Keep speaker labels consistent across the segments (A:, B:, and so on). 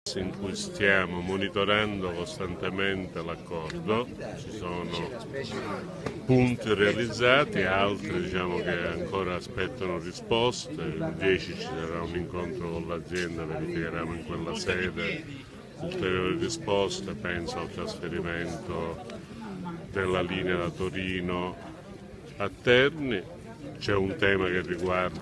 A: in cui stiamo monitorando costantemente l'accordo, ci sono punti realizzati, altri che ancora aspettano risposte. Il 10 ci sarà un incontro con l'azienda, verificheremo in quella sede ulteriori risposte, penso al trasferimento della linea da Torino a Terni. C'è un tema che riguarda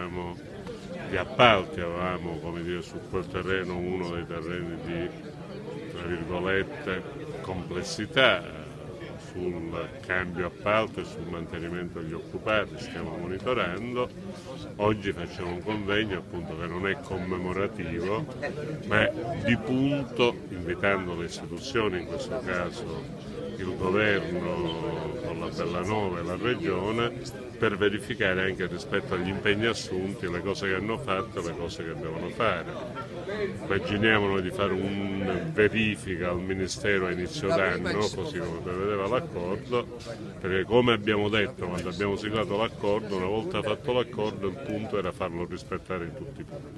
A: gli appalti, avevamo su quel terreno uno dei terreni di tra virgolette complessità sul cambio appalto e sul mantenimento degli occupati, stiamo monitorando. Oggi facciamo un convegno appunto che non è commemorativo ma è di punto, invitando le istituzioni, in questo caso il governo con la Bellanova e la regione, per verificare anche rispetto agli impegni assunti le cose che hanno fatto e le cose che devono fare. Immaginiamo noi di fare una verifica al Ministero a inizio d'anno, così come prevedeva l'accordo, perché come abbiamo detto quando abbiamo siglato l'accordo, una volta fatto l'accordo il punto era farlo rispettare in tutti i punti.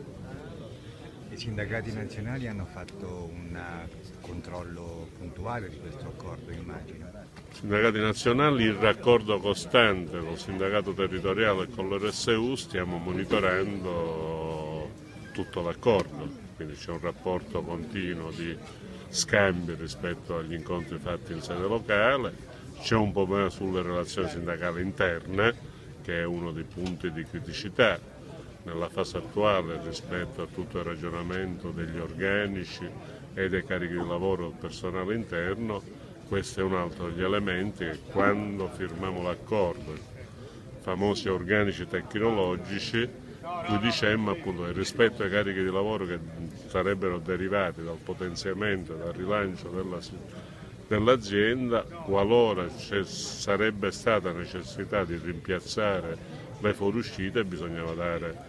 B: I sindacati nazionali hanno fatto un controllo puntuale di questo accordo, immagino.
A: I sindacati nazionali, in raccordo costante col sindacato territoriale e con l'RSU, stiamo monitorando tutto l'accordo, quindi c'è un rapporto continuo di scambio rispetto agli incontri fatti in sede locale, c'è un problema sulle relazioni sindacali interne che è uno dei punti di criticità nella fase attuale rispetto a tutto il ragionamento degli organici e dei carichi di lavoro del personale interno. Questo è un altro degli elementi che quando firmiamo l'accordo, i famosi organici tecnologici, cui dicemmo appunto che rispetto ai carichi di lavoro che sarebbero derivati dal potenziamento e dal rilancio dell'azienda, qualora sarebbe stata necessità di rimpiazzare le fuoriuscite, bisognava dare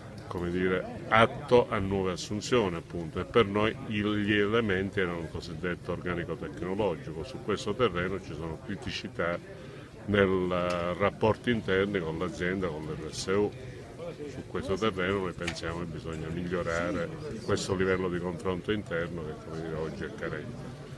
A: atto a nuove assunzioni appunto, e per noi gli elementi erano il cosiddetto organico tecnologico. Su questo terreno ci sono criticità nei rapporti interni con l'azienda, con l'RSU. Su questo terreno noi pensiamo che bisogna migliorare questo livello di confronto interno che oggi è carente.